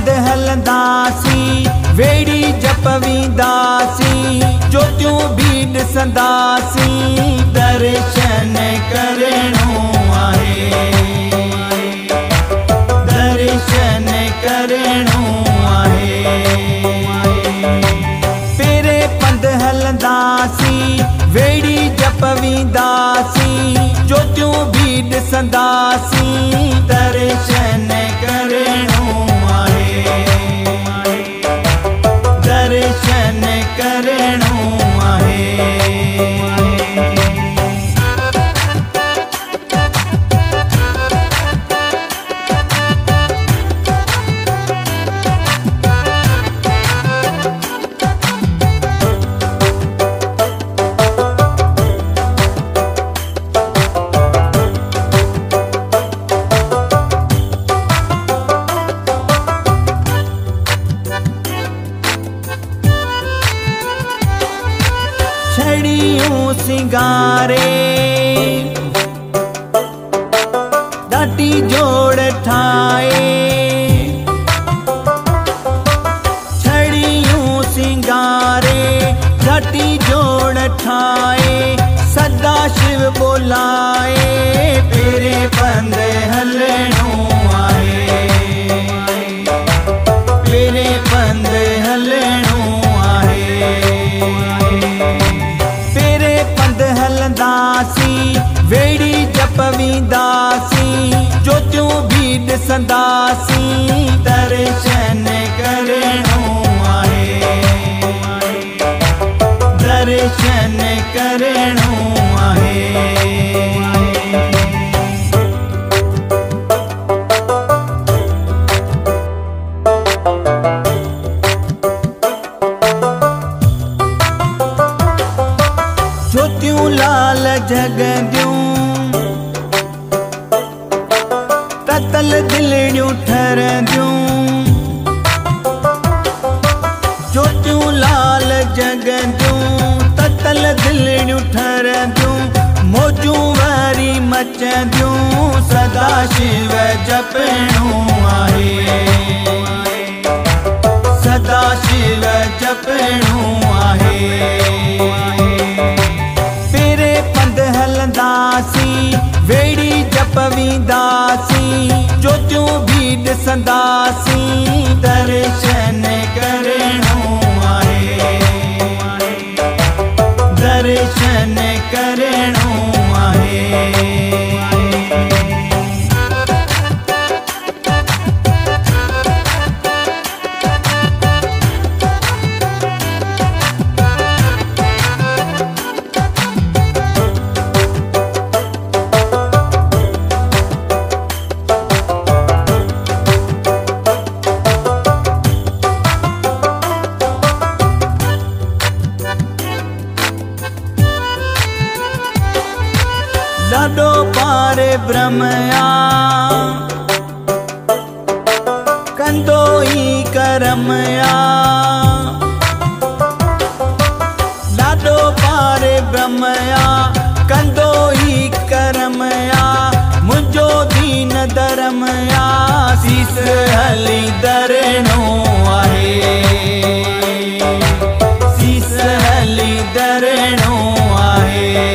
पंध हलंदासी वेड़ी जप वींदासी ज्योतियूं भी ॾिसंदासी दर्शन करणो आहे दर्शन करणो आहे पेरे पंध हलंदासी वेड़ी जप वींदासी ज्योतियूं भी ॾिसंदासी दर्शन करणो आहे दर्शन करणो आहे छड़ियूं सिंगारे ॾाढी जोड़ ठाए छड़ियूं सिंगारे ॾाढी जोड़ ठाए सदा शिव बोलाए पेरे पंध हलणो आहे पेरे पंध हलणो आहे पेरे पंध हलंदासी वेड़ी जप वींदासी ज्योतियूं भी ॾिसंदासी दर्शन करणो आहे दर्शन करणो आहे ज्योतियूं लाल जगंदियूं ततल दिलड़ियूं ठरंदियूं ज्योतियूं लाल जगंदियूं ततल दिलड़ियूं ठरंदियूं मौजूं वारी मचंदियूं सदा शिव जपणो आहे सदा शिव जपणो आहे हलंदासी वेड़ी जप वींदासी ज्योतियूं भी ॾिसंदासी दर्शन करणो आहे दर्शन करणो आहे ॾाढो पारे ब्रह्मया कंदो ई करमया ॾाढो पारे ब्रह्मया कंदो ई करमया मुंहिंजो दीन धर्मया सीस हली धरणो आहे सीस हली धरणो आहे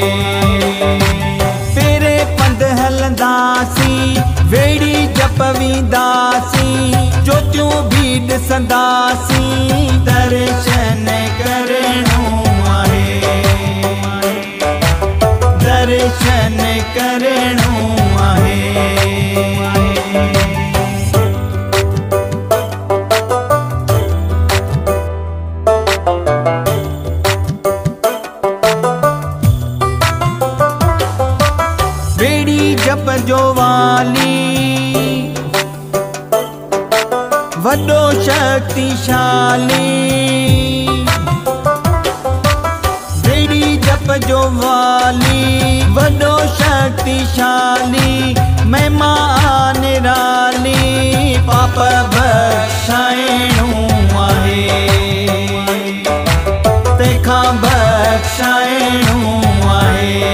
हलंदासी वेड़ी जप वींदासी ज्योतियूं भी ॾिसंदासी दर्शन करणो आहे दर्शन करणो आहे वेड़ी जप जो वाली वॾो शक्तिशाली वेड़ी जप जो वाली वॾो शक्तिशाली महिमा निराली पाप बख़्शाइणो आहे तंहिंखां बख़्शाइणो आहे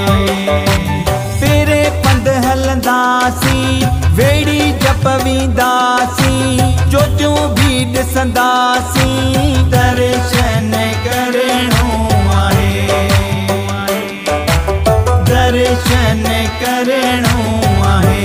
वेड़ी जप वींदा ॾिसंदासीं ज्योतियूं भी ॾिसंदासीं दर्शन करणो आहे दर्शन करणो आहे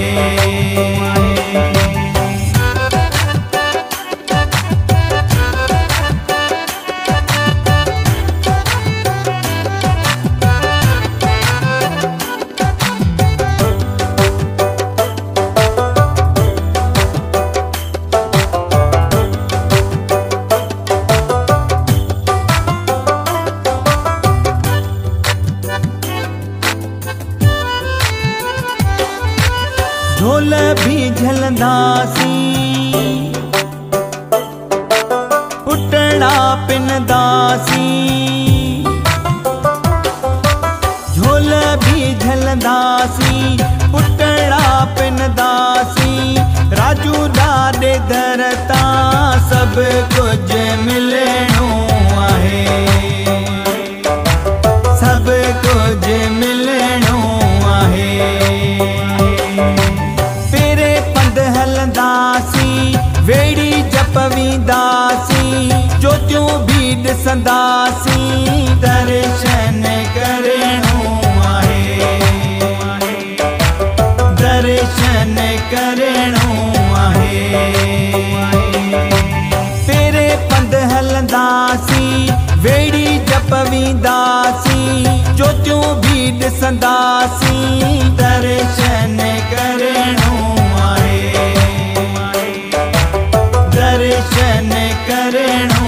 ढोल भी झलंदासीं पुटड़ा पिनदासीं ढोल भी झलंदासीं पुटड़ा पिनदासीं राजू ॾाॾे दर तां सब कुछ मिलणो आहे सब कुछ मिलणो आहे वेड़ी जपवींदासीं ज्योतियूं भी ॾिसंदासीं दर्शन करणो आहे दर्शन करणो आहे तेरे पंध हलंदासीं वेड़ी जपवींदासीं ज्योतियूं भी ॾिसंदासीं दर्शन करणो आहे दर्शन करणो